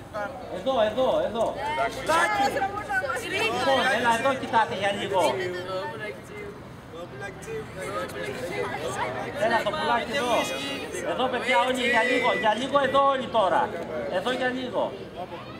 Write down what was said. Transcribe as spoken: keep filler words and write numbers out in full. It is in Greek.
Εδώ, εδώ, εδώ. Λοιπόν, έλα εδώ, κοιτάτε για λίγο. Έλα το πουλάκι εδώ. Εδώ παιδιά όλοι για λίγο, για λίγο εδώ όλοι τώρα. Εδώ για λίγο.